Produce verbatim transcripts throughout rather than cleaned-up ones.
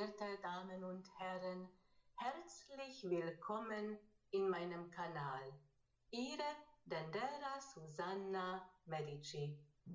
verehrte Damen und Herren, herzlich willkommen in meinem Kanal. Ihre Dendera Susanna Medici.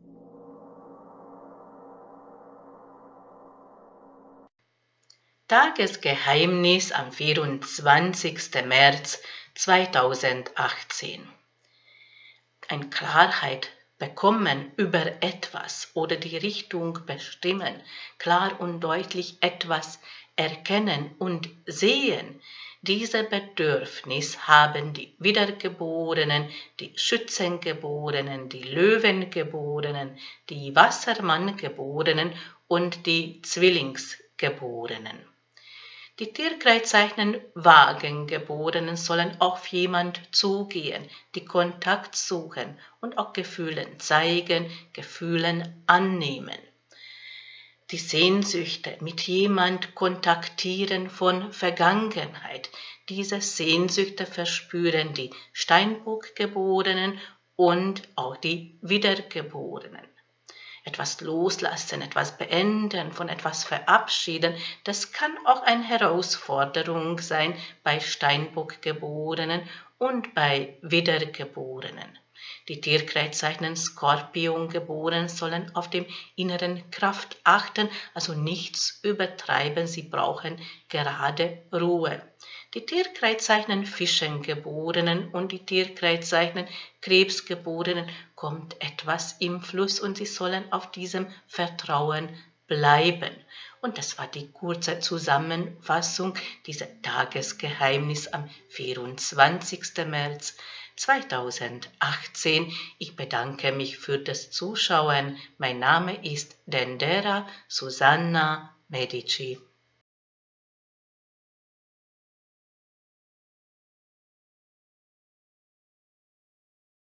Tagesgeheimnis am vierundzwanzigsten März zweitausendachtzehn. Ein Klarheit bekommen über etwas oder die Richtung bestimmen, klar und deutlich etwas erkennen und sehen. Diese Bedürfnis haben die Wiedergeborenen, die Schützengeborenen, die Löwengeborenen, die Wassermanngeborenen und die Zwillingsgeborenen. Die Tierkreiszeichen Wagengeborenen sollen auf jemand zugehen, die Kontakt suchen und auch Gefühlen zeigen, Gefühlen annehmen. Die Sehnsüchte mit jemand kontaktieren von Vergangenheit. Diese Sehnsüchte verspüren die Steinbockgeborenen und auch die Wiedergeborenen. Etwas loslassen, etwas beenden, von etwas verabschieden, das kann auch eine Herausforderung sein bei Steinbockgeborenen und bei Wiedergeborenen. Die Tierkreiszeichen Skorpiongeborenen sollen auf dem inneren Kraft achten, also nichts übertreiben, sie brauchen gerade Ruhe. Die Tierkreiszeichen Fischengeborenen und die Tierkreiszeichen Krebsgeborenen kommt etwas im Fluss und sie sollen auf diesem Vertrauen bleiben. Und das war die kurze Zusammenfassung dieser Tagesgeheimnis am vierundzwanzigsten März zweitausendachtzehn. Ich bedanke mich für das Zuschauen. Mein Name ist Dendera Susanna Medici.